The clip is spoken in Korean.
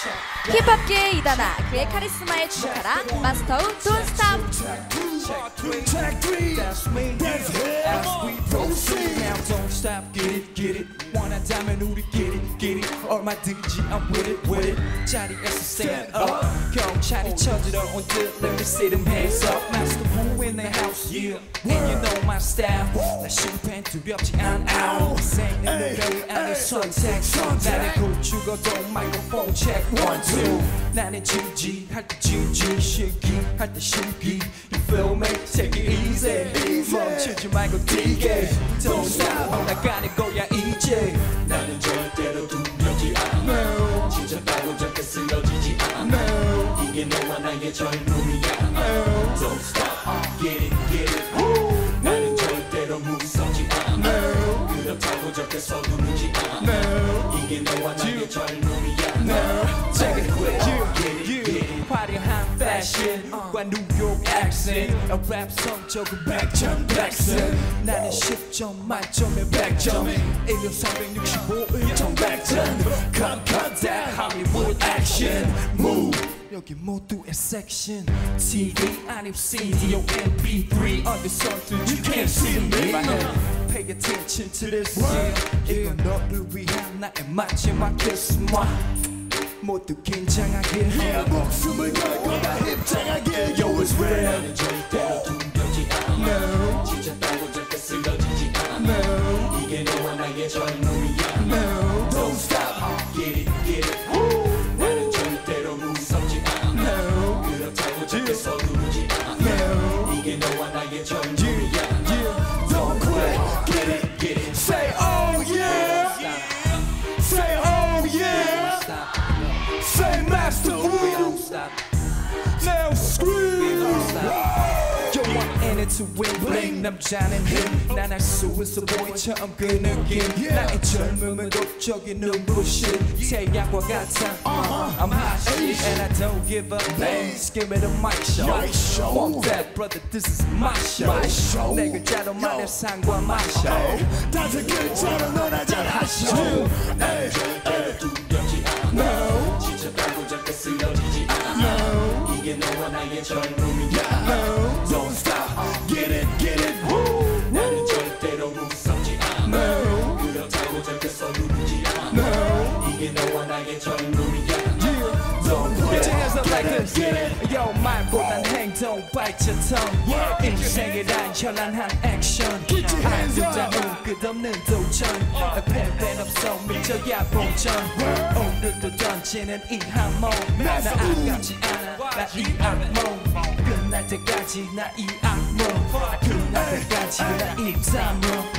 힙합계의 이단아, 그의 카리스마에 주목하라. 마스터 Don't Stop. Track 3, that's me, that's him. As we proceed, now don't stop, get it. 원한다면 우리 get it. 얼마든지 I'm with it. 자리에서 stand up. 경찰이 쳐들어 온 듯, let me see them hands up. Master who in the house, yeah. And you know my style. 나 실패 두렵지 않아. 생는 노래 안에 선택. 나는 곧 죽어도 마이크로폰 check 1, 2. 나는 진지할 때 진지, 시기할 때 시기. You feel me? Take it easy. 멈추지 말고 뛰게. Don't stop. 나가는 거야 이제. 나는 절대로 두렵지 않아. 지쳤다고 절대 쓰러지지 않아. 이게 너와 나의 젊음이야. Don't stop. Get it. 나는 절대로 무섭지 않아. 그렇다고 절대 서두르지 않아. 이게 너와 나의 젊음이야. Take it quick. Get it. 화려한 패션과 뉴욕 accent. 랩 성적은 100점 100점. 나는 10점 만점에 100점. 1년 365일 1100점. Cut that Hollywood action. Move. 여기 모두의 섹션. TV 아님 CD or MP3. 어디서든 you can't see me. Pay attention to this. 이건 너를 위한 나의 마지막 kiss. 모두 긴장하게 해. 목숨을 걸 거다 입장하게. Yo, it's real. 나는 절대로 두렵지 않아. 지쳤다고 절대 쓰러지지 않아. 이게 너와 나의 젊음이야. Don't stop. Get it. 나는 절대로 무섭지 않아. 그렇다고 절대 서두르지 않아. 이게 너와 나의 젊음이야. Don't quit. Get it. Say oh yeah. Say oh yeah. Say master. Ooh. Now scream. You want it to win. Bling 남자는 힘. 난 알 수 있어 보이처럼 그 느낌. 나의 젊음은 독적인 눈부신 태양과 같아. I'm hot shit and I don't give up. Just give me the mic show. Fuck that brother, this is my show. 내 글자로 말해 상과 마셔. 다들 글자로 놀아잘 하셔. 나는 절대로 두렵지 않아. 지쳤다고 절대 쓰러지지 않아. 이게 너와 나의 젊음이야. Don't stop, get it. 나는 절대로 무섭지 않아. 그렇다고 절대 서두르지 않아. 이게 너와 나의 젊음이야. Don't quit. Put your hands up like this. Yo, 말보단 행동, bite your tongue. 인생이란 현란한 액션. 아름다운 끝없는 도전. 패배는 없어 믿져야 본전. 오늘도 던지는 이 한몸. 나 아깝지 않아, 나 이 악몽. 끝날 때까지 나 이 악몽. 끝날 때까지 나 이 담론.